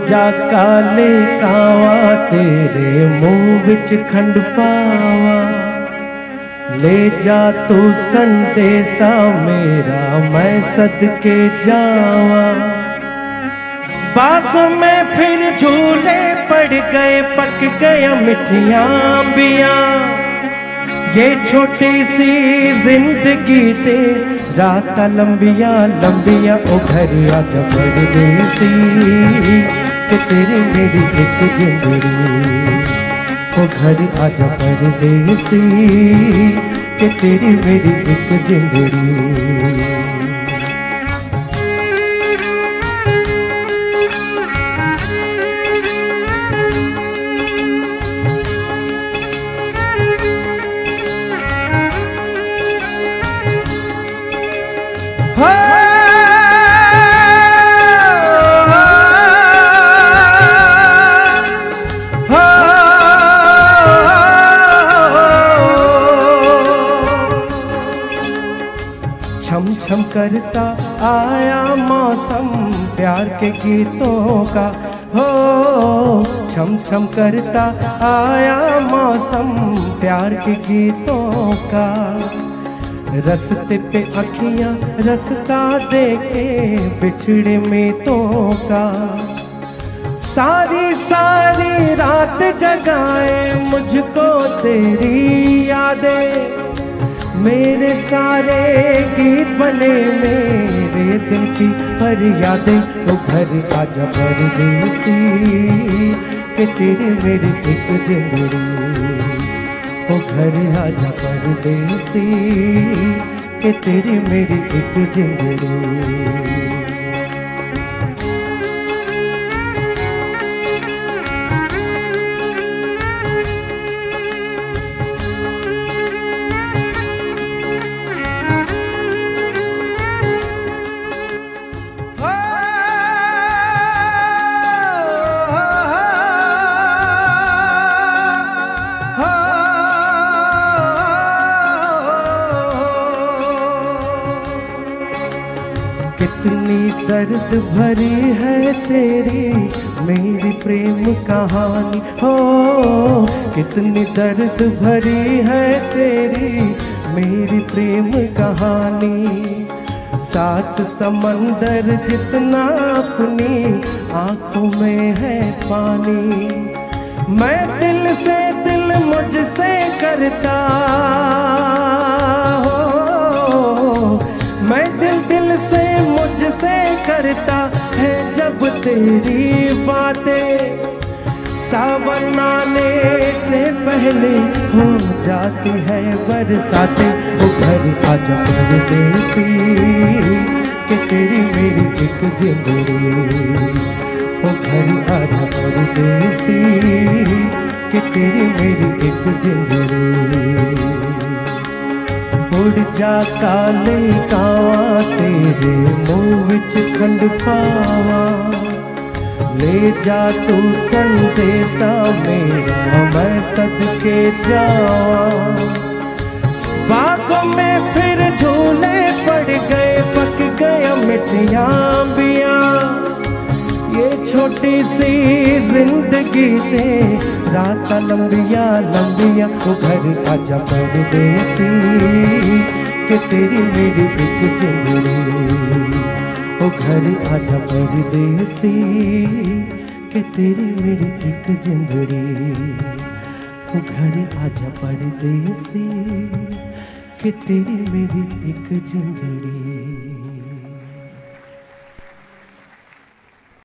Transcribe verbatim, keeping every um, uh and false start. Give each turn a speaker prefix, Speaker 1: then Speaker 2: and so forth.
Speaker 1: जा काले कावा तेरे मुंह विच खंड पावा। ले जा तू संदेशा मेरा मैं सदके जावा। बाग में फिर झूले पड़ गए पक गया मिठियां बिया। ये छोटी सी जिंदगी ते रात लंबिया लंबिया। ओ घर आजा परदेसी कि तेरी मेरी एक जिंदड़ी। ओ घर आजा परदेसी कि तेरी मेरी एक जिंदड़ी। छम छम करता आया मौसम प्यार के गीतों का। हो छम छम करता आया मौसम प्यार के गीतों का। रस्ते पे अखियां रास्ता देखे बिछड़े मेतों का। सारी सारी रात जगाए मुझको तेरी यादें। मेरे सारे गीत बने मेरे दिल की फरियादें। तो घर आजा परदेसी कि तेरी मेरी एक जिंदड़ी। ओ घर आजा परदेसी कि तेरी मेरी एक जिंदड़ी। कितनी दर्द भरी है तेरी मेरी प्रेम कहानी। हो कितनी दर्द भरी है तेरी मेरी प्रेम कहानी। सात समंदर जितना अपनी आंखों में है पानी। मैं दिल से दिल मुझसे करता हो। मैं दिल दिल से मुझसे करता है जब तेरी बातें। सावन आने से पहले हो जाती है बरसातें। वो घर आजा परदेसी कि तेरी मेरी एक जिंदड़ी। वो घर आजा परदेसी कि तेरी मेरी एक जिंदड़ी। उड़ जा काले कावा तेरे मुंह विच खंड पावा। ले जा तू संदेशा मेरा मैं सदके जावा। बागों में फिर झूले पड़ गए पक गया मिठियां बिया। ये छोटी सी जिंदगी ते रात लंबिया लंबिया। वो घर आजा परदेसी कि तेरी मेरी एक जिंदड़ी। वो घर आजा परदेसी कि तेरी मेरी एक जिंदड़ी। वो घर आजा परदेसी कि तेरी मेरी एक जिंदड़ी।